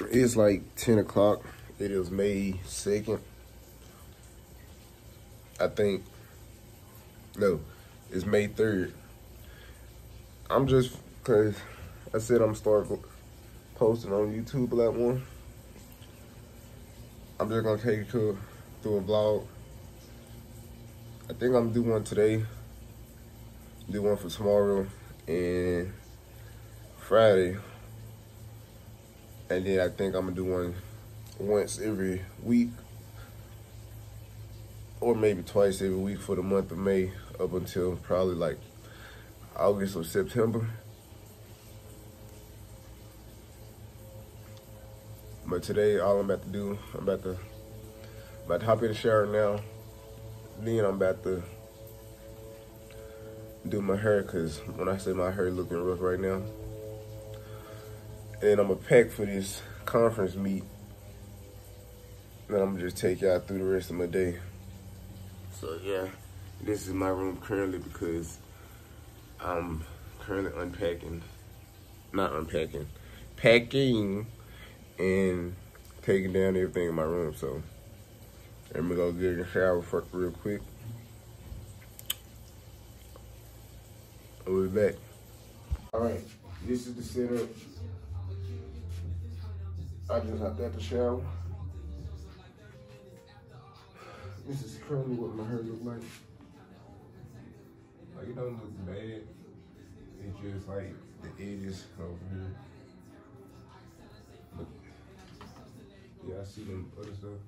It's like 10 o'clock. It is May 2nd. I think, no, it's May 3rd. I'm just, cause I said I'm starting posting on YouTube a lot more. I'm just gonna take you through a vlog. I think I'm gonna do one today, do one for tomorrow and Friday. And then I think I'm gonna do one once every week, or maybe twice every week for the month of May up until probably like August or September. But today, all I'm about to do, I'm about to hop in the shower now. Then I'm about to do my hair, cause when I say my hair looking rough right now. And I'm gonna pack for this conference meet. Then I'm gonna just take y'all through the rest of my day. So yeah, this is my room currently because I'm currently packing and taking down everything in my room. So I'm gonna go get in the shower real quick. I'll be back. All right, this is the setup. I just hopped out the shower. This is currently what my hair looks like. Like, it don't look bad. It's just like the edges over here. But yeah, I see them other stuff.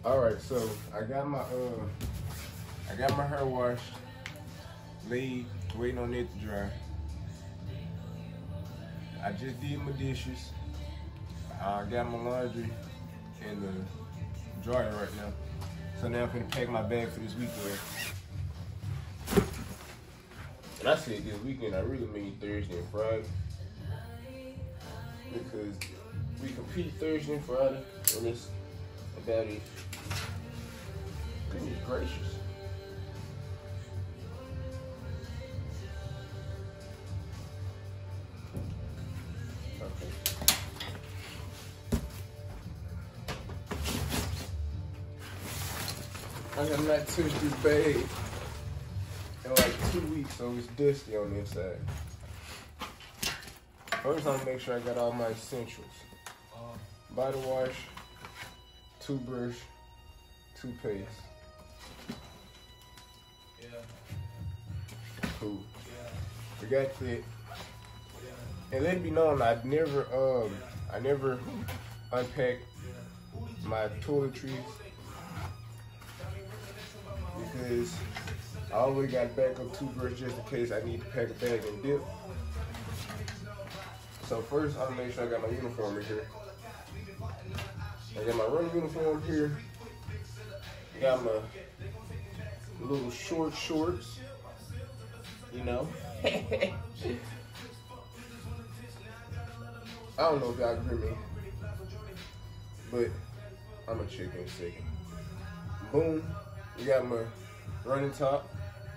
All right, so I got my hair washed, laid, waiting on it to dry. I just did my dishes. I got my laundry in the dryer right now. So now I'm gonna pack my bag for this weekend. And I said this weekend, I really mean Thursday and Friday. Because we compete Thursday and Friday, and it's about it. Goodness gracious. Okay. I have not touched this bag in like 2 weeks, so it's dusty on the inside. First, I'm gonna make sure I got all my essentials: body wash, toothbrush, toothpaste. Cool. We got that. And let it be known, I never unpacked my toiletries because I always got backup toothbrush just in case I need to pack a bag and dip. So first, I'm gonna make sure I got my uniform in here. I got my running uniform here. I got my little shorts. You know. I don't know if y'all can hear me, but I'm gonna check in a second. Boom. We got my running top.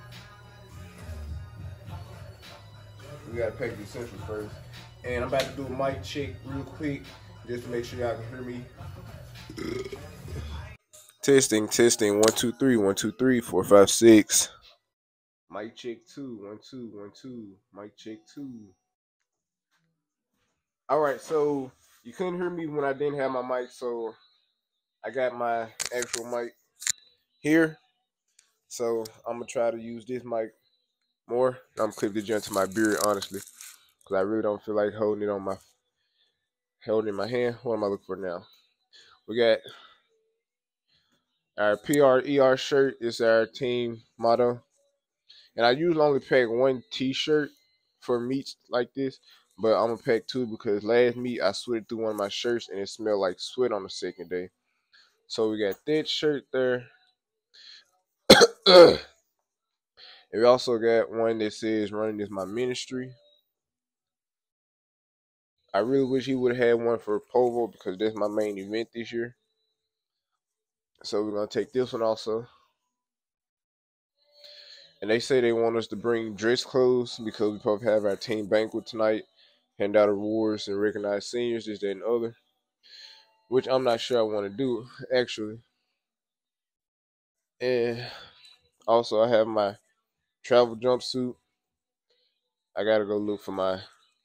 We gotta pack the essentials first. And I'm about to do a mic check real quick just to make sure y'all can hear me. Testing. 1 2 3, 1 2 3, 4 5 6. Mic check 2, 1 2 1 2. Mic check 2. All right, so you couldn't hear me when I didn't have my mic, so I got my actual mic here. So I'm gonna try to use this mic more. I'm gonna clip the joint to my beard, honestly, because I really don't feel like holding it in my hand. What am I looking for now? We got our PRER shirt. It's our team motto, and I usually only pack one T-shirt for meets like this, but I'm gonna pack two because last meet I sweated through one of my shirts and it smelled like sweat on the second day. So we got that shirt there. And we also got one that says "Running is my ministry." I really wish he would have had one for Povo because that's my main event this year. So we're gonna take this one also. And they say they want us to bring dress clothes because we probably have our team banquet tonight, hand out awards and recognize seniors, this, that, and other. Which I'm not sure I want to do actually. And also I have my travel jumpsuit. I gotta go look for my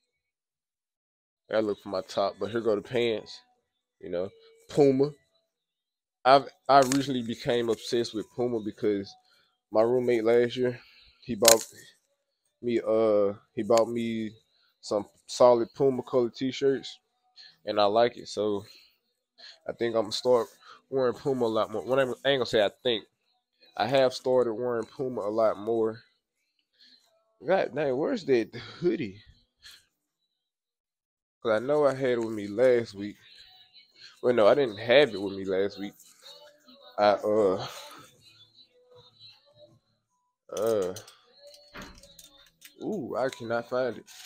top, but here go the pants. You know, Puma. I recently became obsessed with Puma because my roommate last year, he bought me some solid Puma colored t-shirts and I like it. So I think I'm gonna start wearing Puma a lot more. I ain't gonna say I think. I have started wearing Puma a lot more. God dang, where's that hoodie? Cause I know I had it with me last week. Well, no, I didn't have it with me last week. I uh ooh, I cannot find it.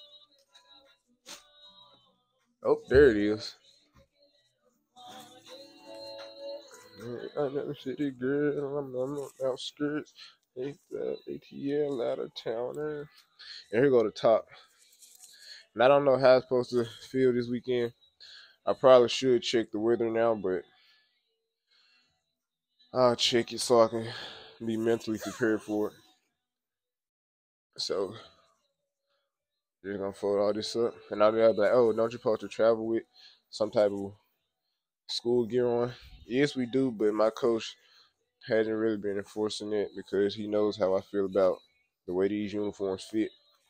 Oh, there it is. I never city girl. I'm on the outskirts. ATL out of town. And here go the top. And I don't know how it's supposed to feel this weekend. I probably should check the weather now, but I'll check it so I can be mentally prepared for it. So just gonna fold all this up, and I'll be like, "Oh, don't you supposed to travel with some type of school gear on?" Yes, we do, but my coach hasn't really been enforcing it because he knows how I feel about the way these uniforms fit.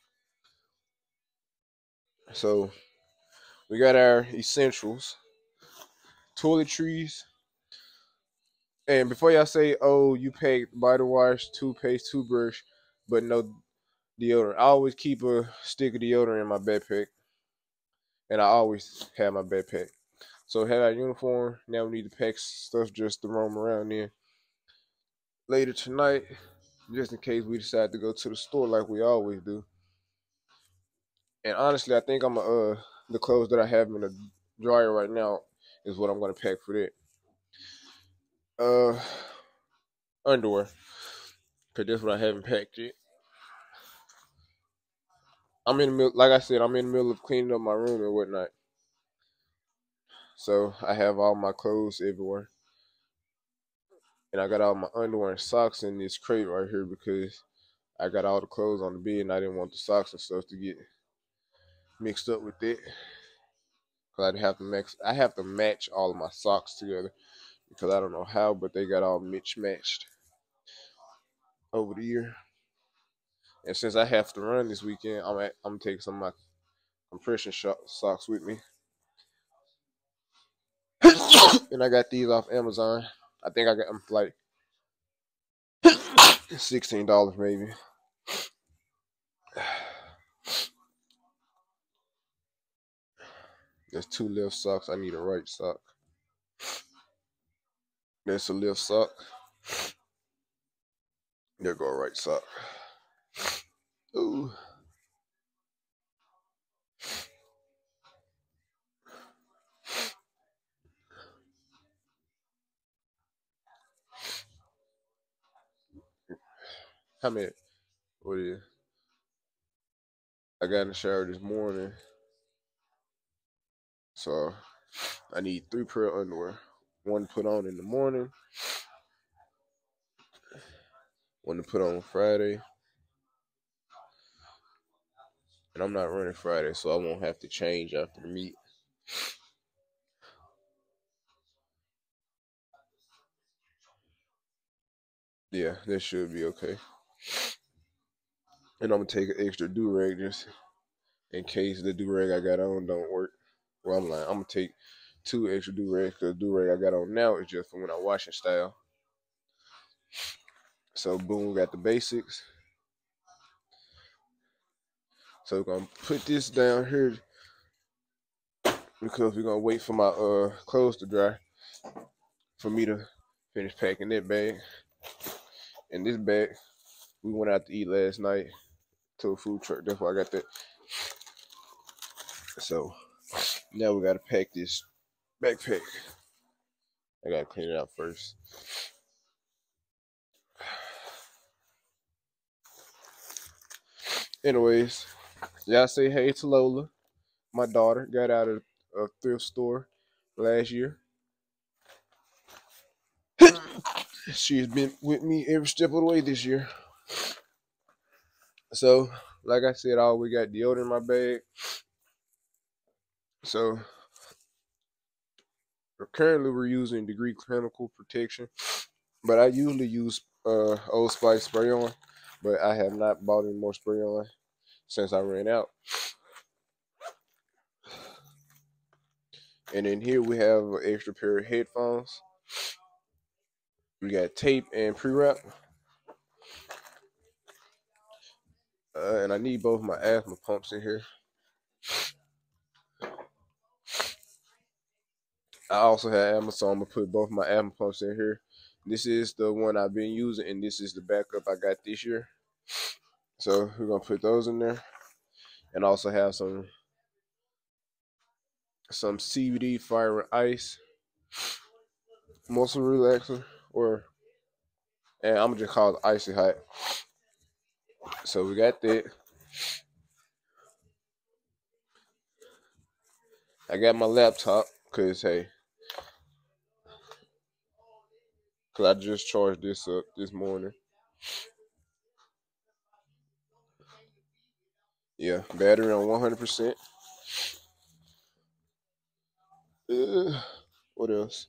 So we got our essentials: toiletries, And before y'all say, "Oh, you paid body wash, toothpaste, toothbrush, but no deodorant," I always keep a stick of deodorant in my backpack, and I always have my backpack. So had our uniform. Now we need to pack stuff just to roam around in later tonight, just in case we decide to go to the store like we always do. And honestly, I think I'm the clothes that I have in the dryer right now is what I'm gonna pack for that. Uh, Underwear, cause that's what I haven't packed yet. I'm in the middle, like I said, I'm in the middle of cleaning up my room and whatnot. So I have all my clothes everywhere, and I got all my underwear and socks in this crate right here because I got all the clothes on the bed, and I didn't want the socks and stuff to get mixed up with it. Cause I have to match all of my socks together because I don't know how, but they got all matched over the year. And since I have to run this weekend, I'm taking some of my compression socks with me. And I got these off Amazon. I think I got them for like $16 maybe. There's two left socks. I need a right sock. There's a left sock. There go a right sock. Ooh. How many? What is? I got in the shower this morning, so I need 3 pair of underwear. One to put on in the morning, one to put on Friday, and I'm not running Friday, so I won't have to change after the meet. Yeah, that should be okay. And I'm gonna take an extra do rag just in case the do rag I got on don't work. Well, I'm lying. I'm gonna take 2 extra do rags because the do rag I got on now is just for when I wash and style. So boom, we got the basics. So we're gonna put this down here because we're gonna wait for my clothes to dry for me to finish packing that bag. And this bag, we went out to eat last night to a food truck. That's why I got that. So now we gotta pack this backpack. I gotta clean it out first. Anyways, y'all say hey to Lola. My daughter got out of a thrift store last year. She's been with me every step of the way this year. So, like I said, I always got deodorant in my bag. So, currently we're using Degree Clinical Protection, but I usually use Old Spice spray on, but I have not bought any more spray on since I ran out. And then here we have an extra pair of headphones. We got tape and pre-wrap. And I need both my asthma pumps in here. I also have Amazon. I'm gonna put both my asthma pumps in here. This is the one I've been using, and this is the backup I got this year. So we're gonna put those in there, and also have some CBD fire and ice muscle relaxer, or and I'm gonna just call it icy hot. So we got that. I got my laptop because hey, cause I just charged this up this morning. Yeah, battery on 100%. What else?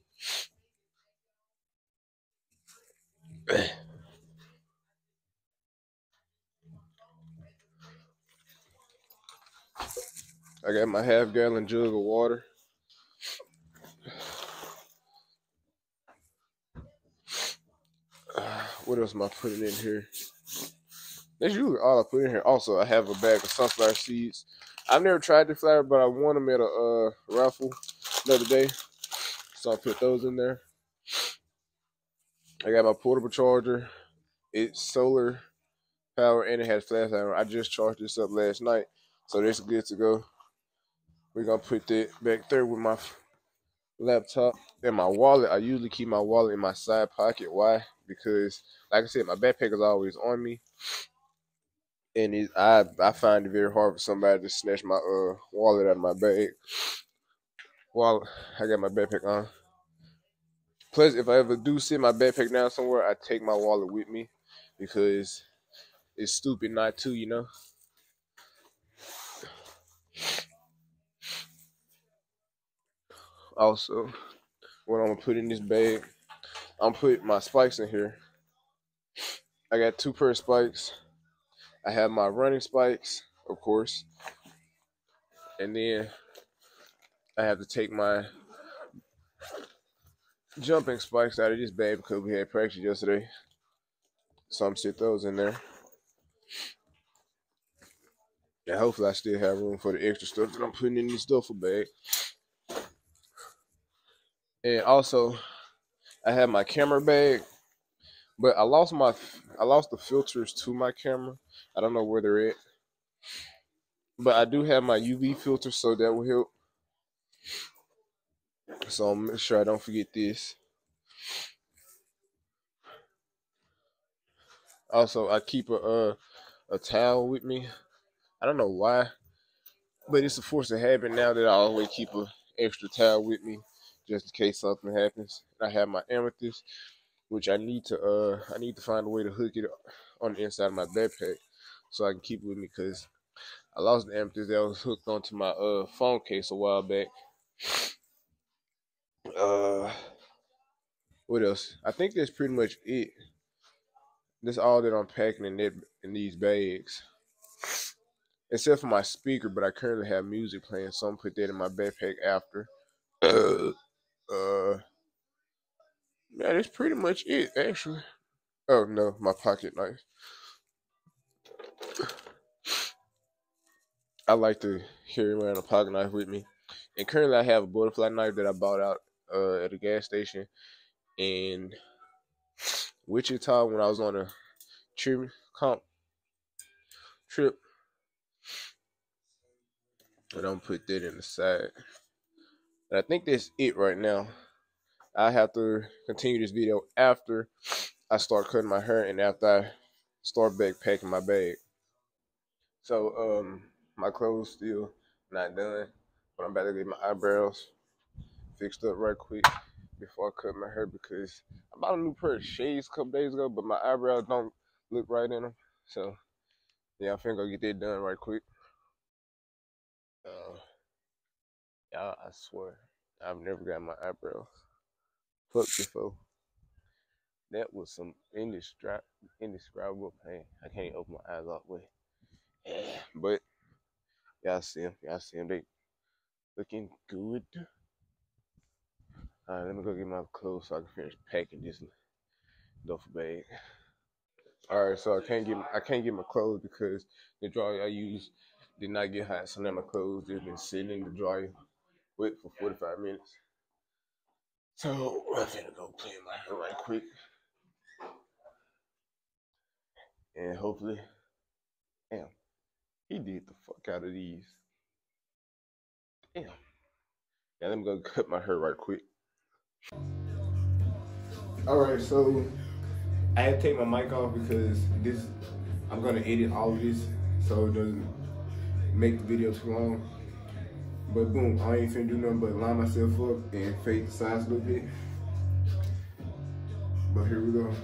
I got my half-gallon jug of water. What else am I putting in here? That's usually all I put in here. Also, I have a bag of sunflower seeds. I've never tried the flower, but I won them at a raffle the other day, so I put those in there. I got my portable charger. It's solar power and it has flash power. I just charged this up last night, so this is good to go. We're gonna put that back there with my laptop and my wallet. I usually keep my wallet in my side pocket. Why? Because, like I said, my backpack is always on me, and I find it very hard for somebody to snatch my wallet out of my bag. While I got my backpack on. Plus, if I ever do sit my backpack down somewhere, I take my wallet with me because it's stupid not to, you know. Also, what I'm gonna put in this bag, I'm putting my spikes in here. I got 2 pair of spikes. I have my running spikes, of course, and then I have to take my jumping spikes out of this bag because we had practice yesterday. So I'm sit those in there. And hopefully I still have room for the extra stuff that I'm putting in this duffel bag. And also, I have my camera bag, but I lost the filters to my camera. I don't know where they're at. But I do have my UV filter, so that will help. So I'll make sure I don't forget this. Also, I keep a towel with me. I don't know why, but it's a force of habit now that I always keep an extra towel with me just in case something happens. I have my amethyst, which I need to find a way to hook it on the inside of my backpack so I can keep it with me because I lost the amethyst that was hooked onto my phone case a while back. What else? I think that's pretty much it. That's all that I'm packing in these bags. Except for my speaker, but I currently have music playing, so I'm gonna put that in my backpack after. Yeah, that's pretty much it, actually. Oh no, my pocket knife. I like to carry around a pocket knife with me. And currently I have a butterfly knife that I bought out at a gas station in Wichita when I was on a trip. I don't put that in the side. And I think that's it right now. I have to continue this video after I start cutting my hair and after I start back packing my bag. So my clothes still not done, but I'm about to get my eyebrows fixed up right quick before I cut my hair because I bought a new pair of shades a couple days ago, but my eyebrows don't look right in them. So yeah, I'm finna go get that done right quick. Y'all, I swear, I've never got my eyebrows plucked before. That was some indescribable pain. I can't open my eyes all the way. Yeah, but y'all see them. They looking good. All right, let me go get my clothes so I can finish packing this duffel bag. All right, so I can't get my clothes because the dryer I used did not get hot. So now my clothes just been sitting in the dryer wet for 45 minutes. So I'm finna go clean my hair right quick, and hopefully, damn, he did the fuck out of these. Damn. Now let me go cut my hair right quick. All right, so I had to take my mic off because I'm gonna edit all of this so it doesn't make the video too long. But boom, I ain't finna do nothing but line myself up and fade the sides a little bit. But here we go.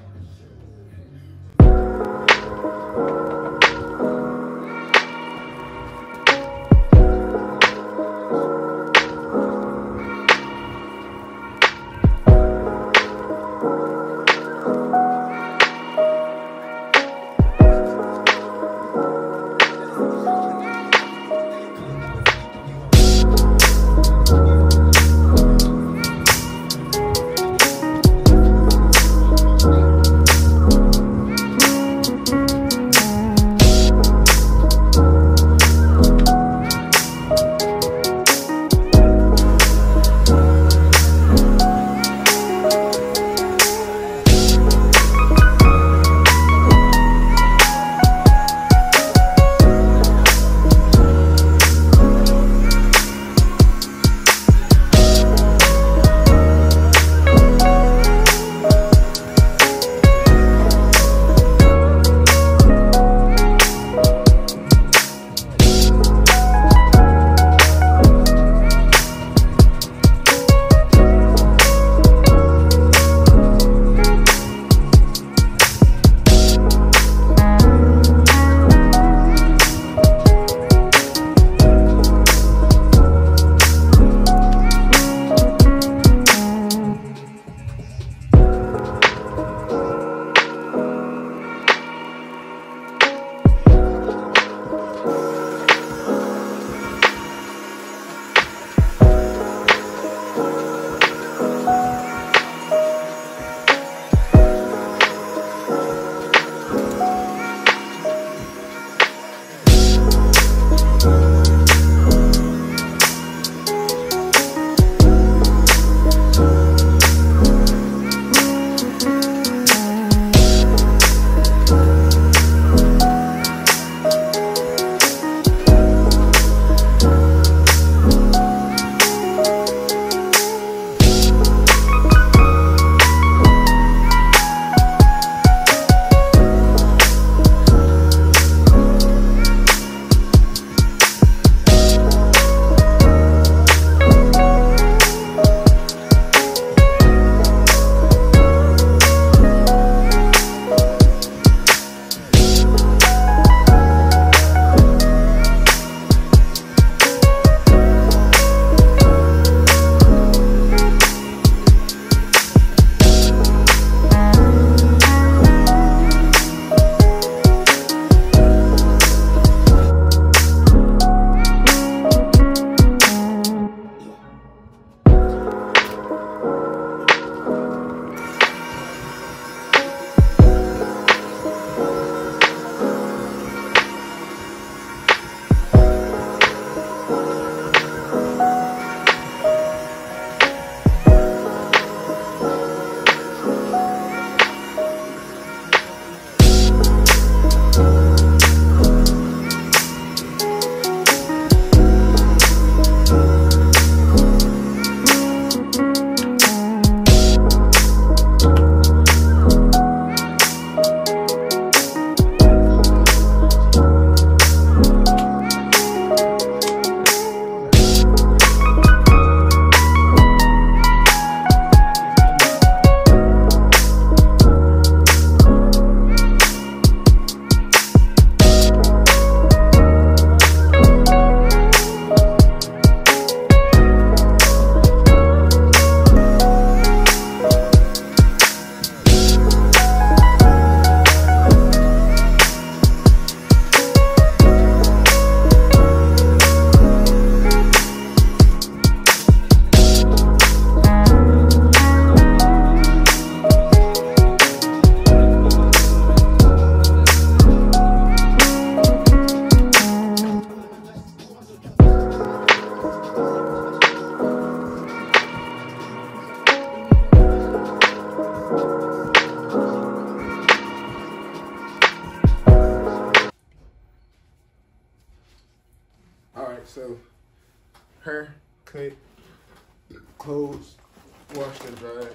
hair, cut, clothes, washed and dried.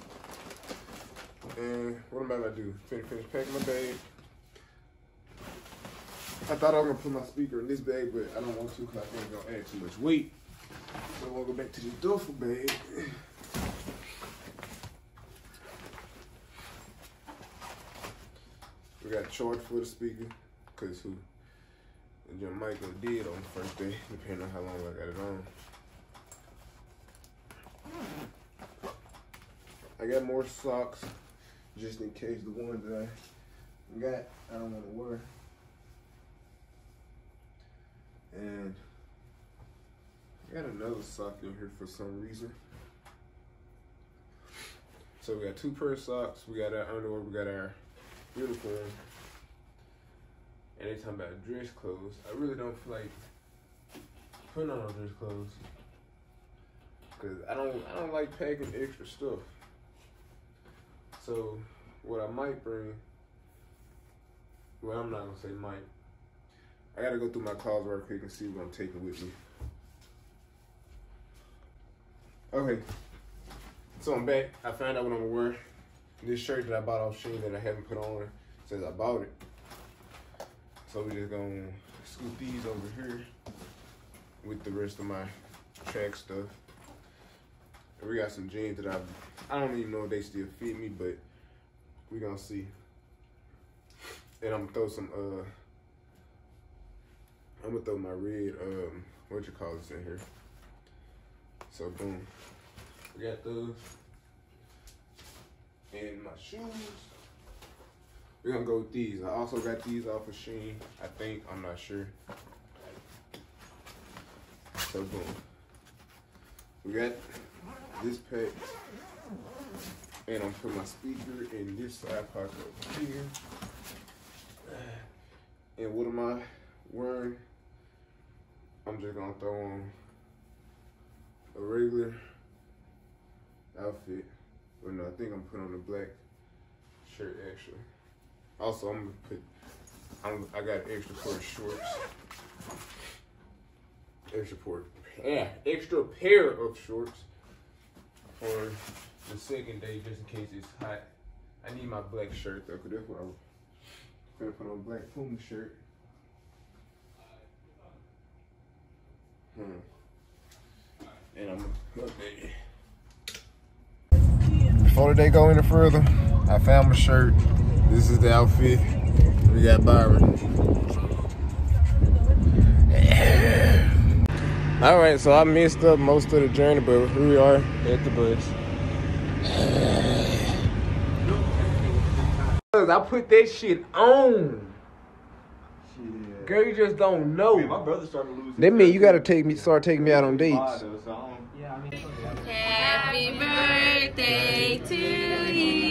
And what am I gonna do? Finish packing my bag. I thought I was gonna put my speaker in this bag, but I don't want to because I think it's gonna add too much weight. So I'm gonna go back to this duffel bag. We got charged for the speaker, cause the mic was dead on the first day, depending on how long I got it on. I got more socks, just in case the ones that I got, I don't want to wear. And I got another sock in here for some reason. So we got 2 pair of socks, we got our underwear, we got our uniform. And they talking about dress clothes. I really don't feel like putting on dress clothes, cause I don't like packing extra stuff. So what I might bring, well, I'm not gonna say might. I gotta go through my closet real quick and see what I'm taking with me. Okay, so I'm back. I found out what I'm gonna wear. This shirt that I bought off Shein that I haven't put on since I bought it. So we just gonna scoop these over here with the rest of my track stuff. And we got some jeans that I don't even know if they still fit me, but we gonna see. And I'm gonna throw some I'm gonna throw my red what you call this in here. So boom, we got those. And my shoes, we're gonna go with these. I also got these off of Shein, I think, I'm not sure. So boom, we got this pack, and I'm putting my speaker in this side pocket over here. And what am I wearing? I'm just gonna throw on a regular outfit. Well, no, I think I'm putting on a black shirt actually. Also, I'm gonna put, I got an extra pair of shorts. Extra pair of shorts for the second day, just in case it's hot. I need my black shirt though, cause that's what I'm gonna put on a black Puma shirt. And I'm gonna update it. Before the day go any further, I found my shirt. This is the outfit. We got Byron. All right, so I messed up most of the journey, but here we are at the bus. I put that shit on. Shit. Girl, you just don't know. Man, my brother started losing. That mean you gotta start taking me out on dates. Happy birthday to you.